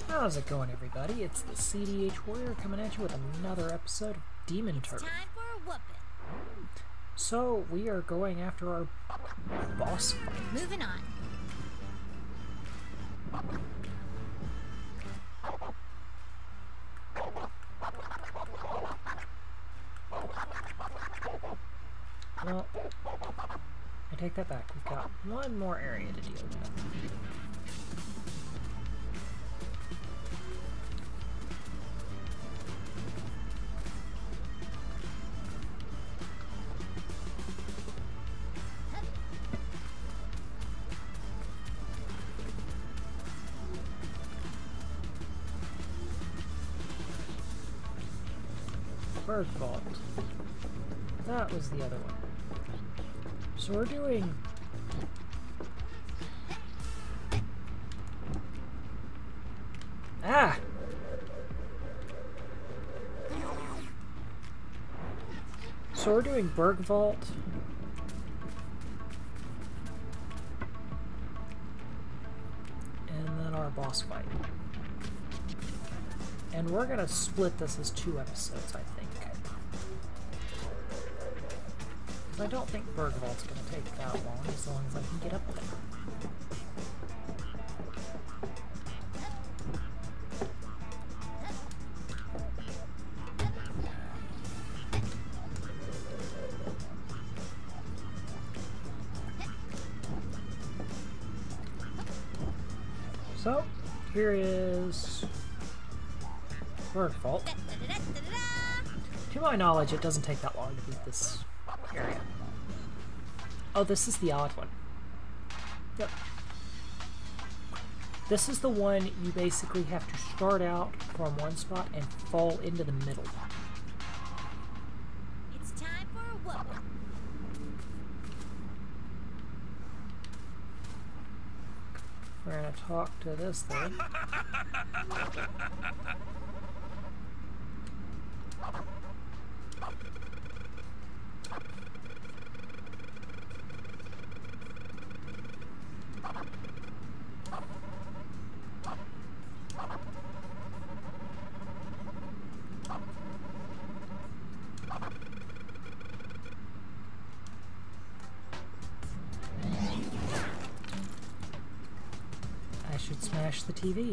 How's it going, everybody? It's the CDH Warrior coming at you with another episode of Demon Turtle. Time for a whooping. So, we are going after our boss fight. Moving on. Well, I take that back. We've got one more area to deal with. Burg Vault. That was the other one. So we're doing... Ah! So we're doing Burg Vault. And then our boss fight. And we're gonna split this as 2 episodes, I think. I don't think Burg Vault's going to take that long, as I can get up there. So, here is Burg Vault. To my knowledge, it doesn't take that long to beat this area. Oh, this is the odd one. Yep. This is the one you basically have to start out from one spot and fall into the middle. It's time for a whooping. We're gonna talk to this thing. I should smash the TV.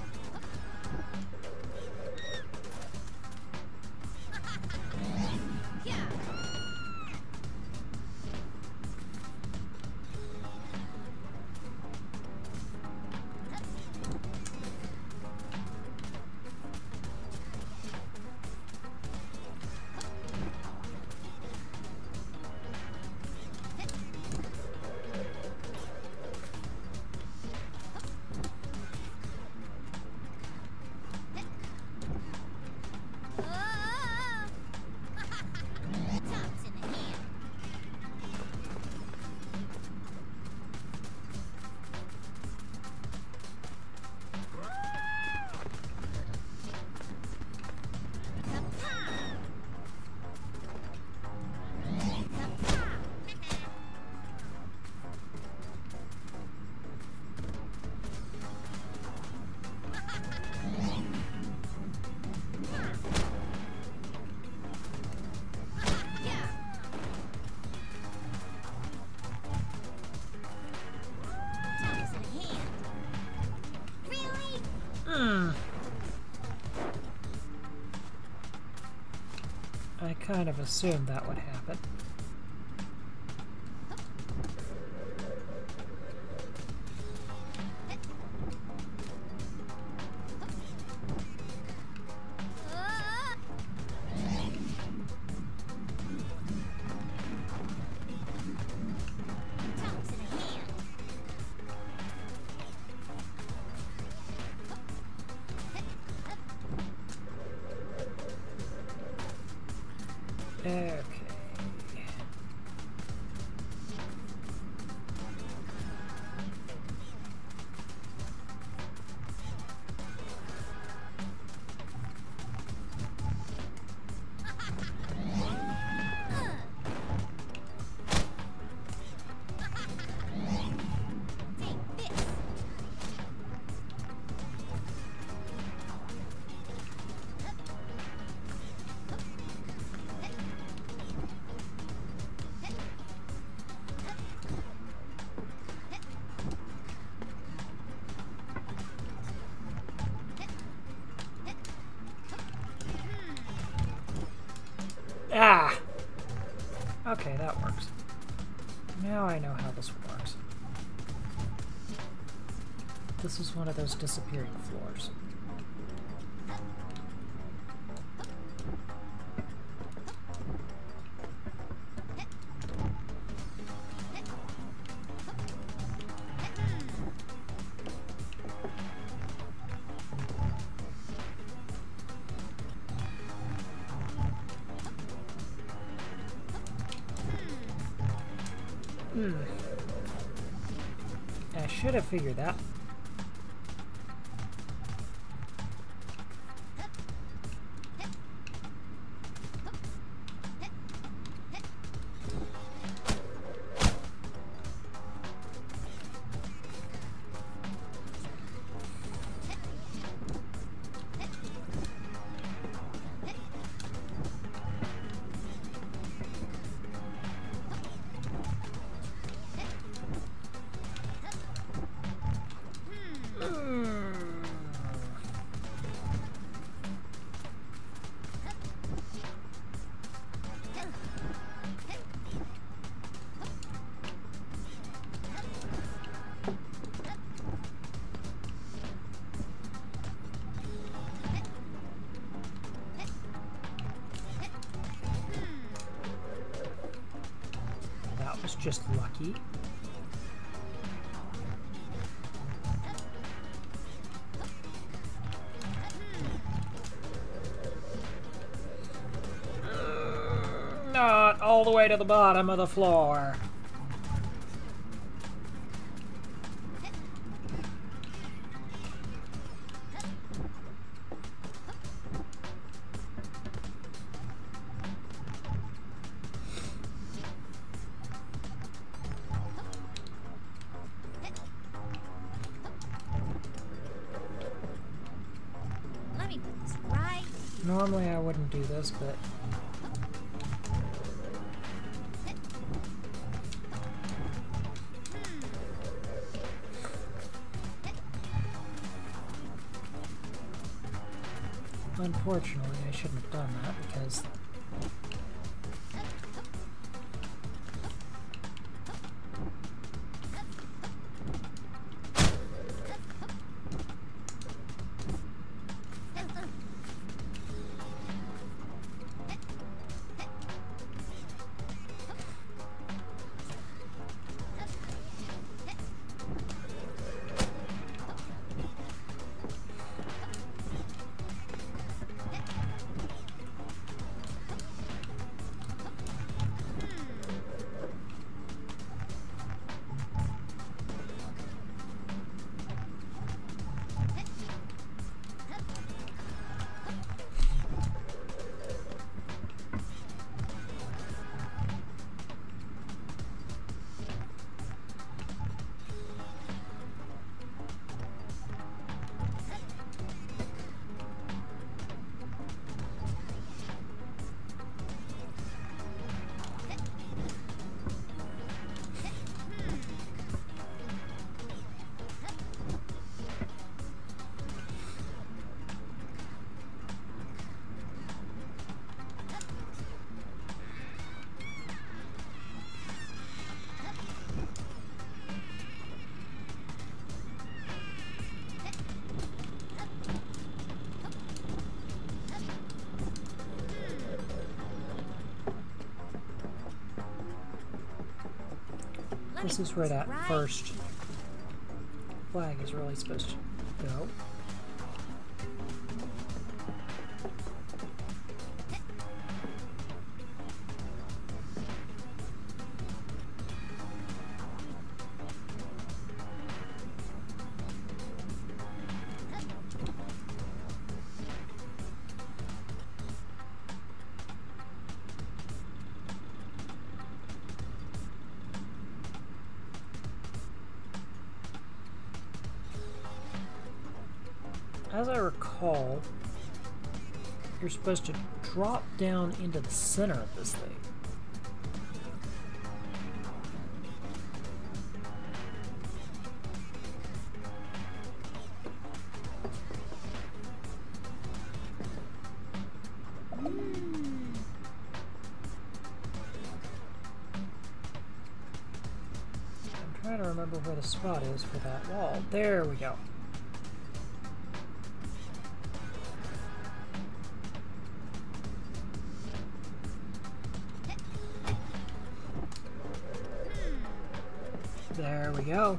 I kind of assumed that would happen. Okay. Ah! Okay, that works. Now I know how this works. This is one of those disappearing floors. I should have figured that. Just lucky. Not all the way to the bottom of the floor. Normally I wouldn't do this, but... Unfortunately, I shouldn't have done that because... This is where that first flag is really supposed to go. As I recall, you're supposed to drop down into the center of this thing. remember where the spot is for that wall. There we go. There we go.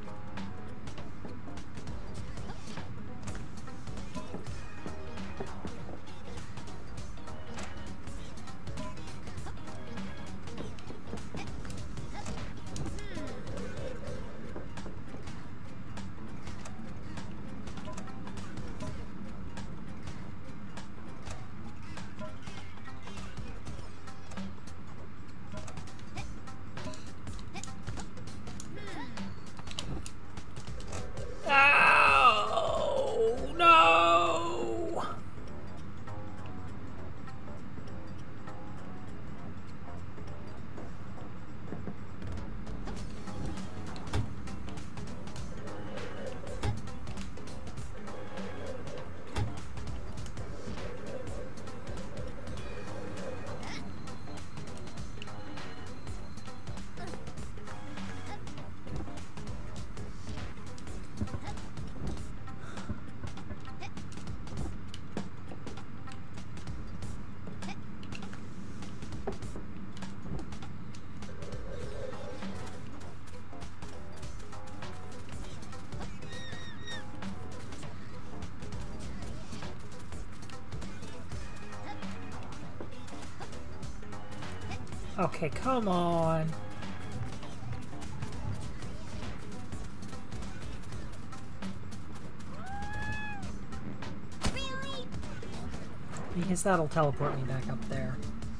Okay, come on. Really? Because that'll teleport me back up there.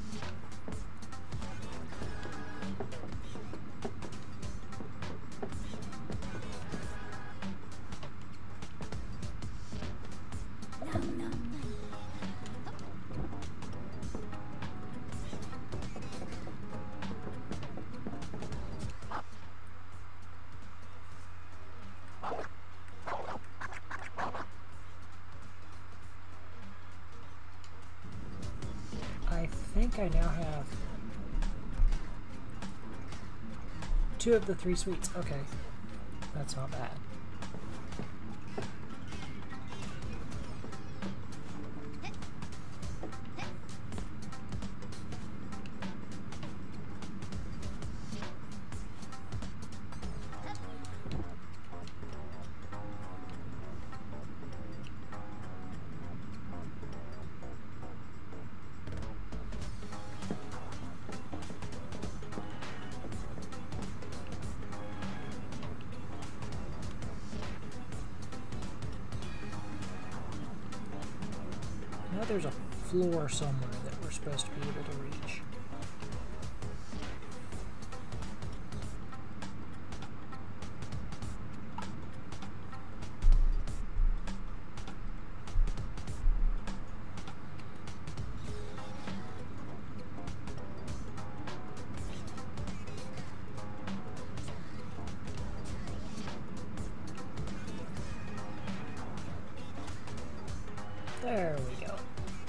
I think I now have 2 of the 3 sweets. Okay, that's not bad. Now there's a floor somewhere that we're supposed to be able to reach. There we go.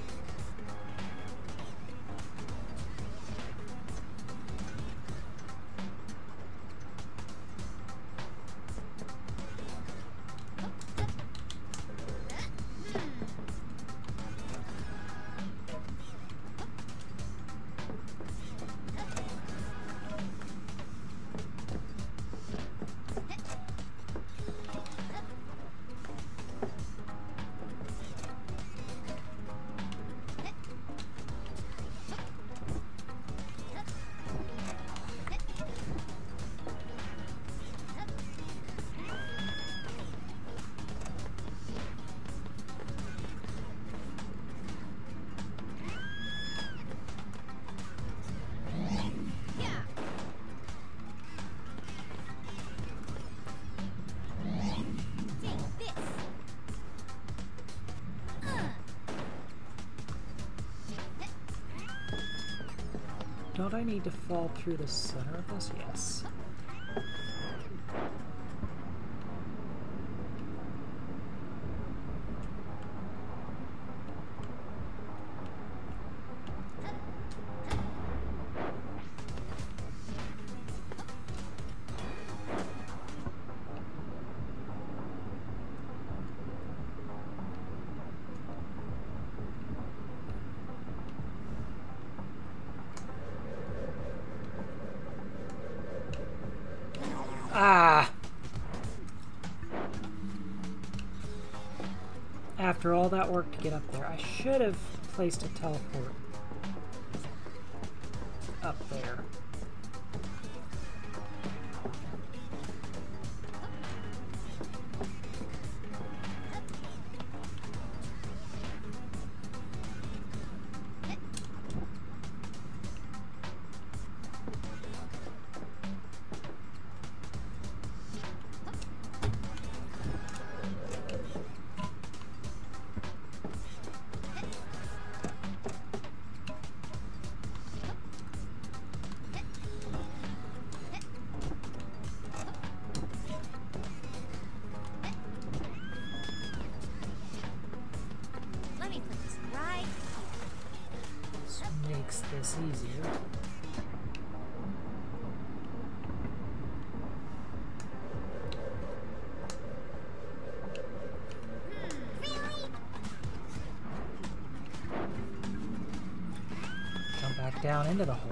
Don't I need to fall through the center of this? Yes. Ah! After all that work to get up there, I should have placed a teleport up there. Let me put this right. This makes this easier. Really? Jump back down into the hole.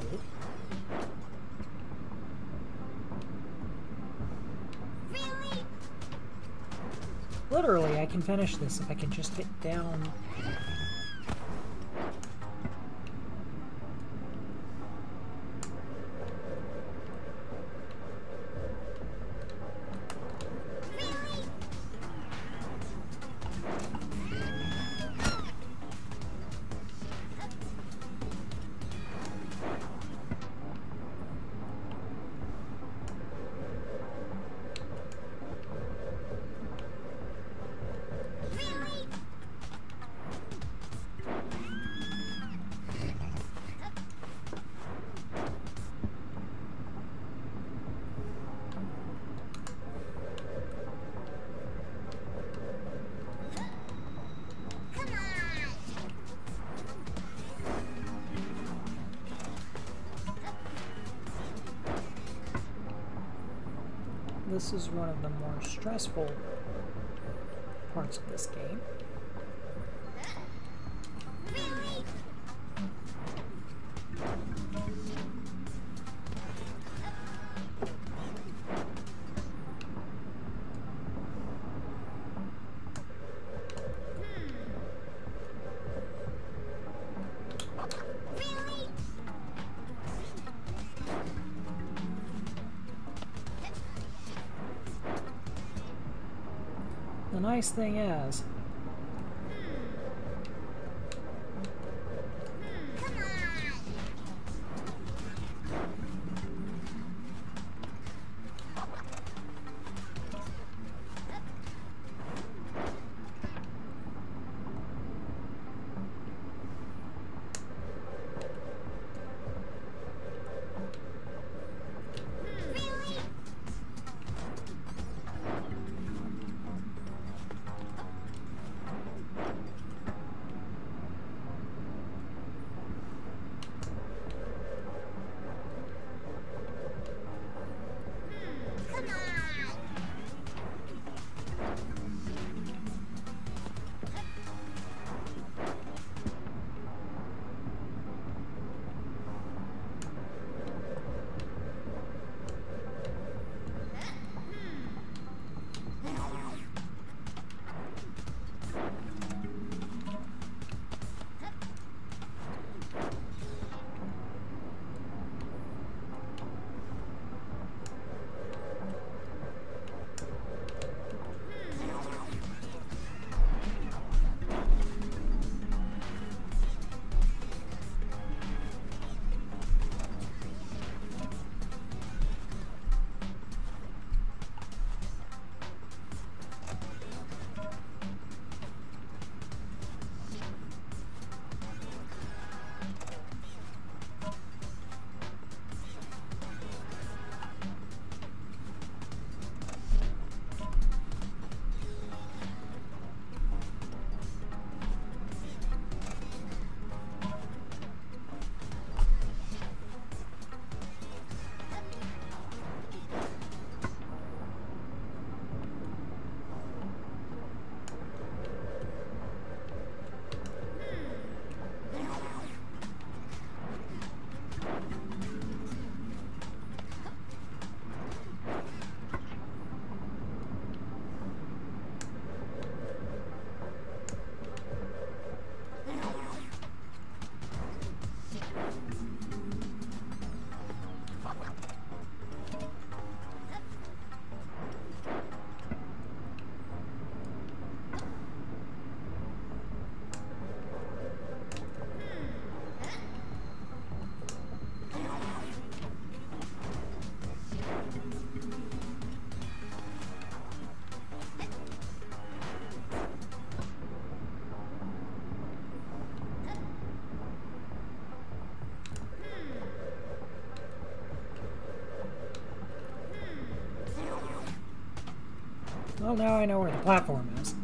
Really? Literally, I can finish this if I can just get down. Really? Really? Come on. This is one of the more stressful parts of this game. Really? Really? The nice thing is, Come on. Really? Well, now I know where the platform is.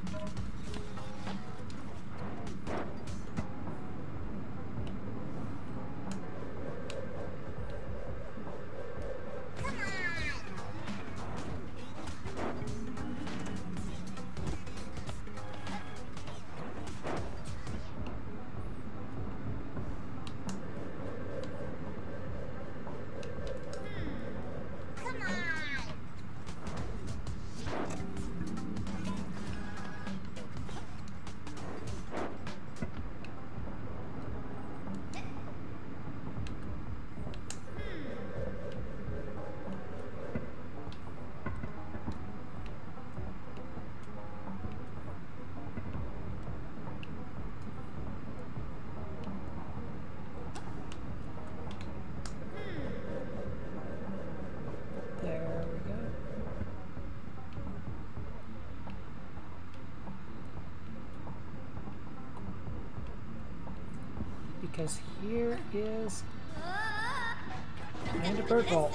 There we go. Because here is and a bird vault.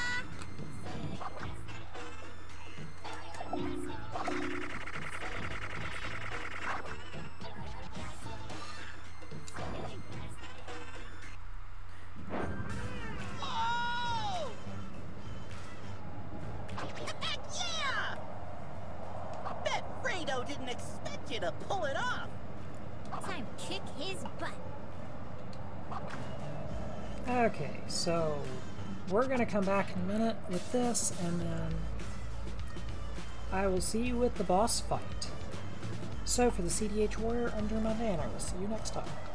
Yeah! Bet Fredo didn't expect you to pull it off. Time to kick his butt. Okay, so we're gonna come back in a minute with this, and then I will see you with the boss fight. So for the CDH Warrior, I'm Monday, and I will see you next time.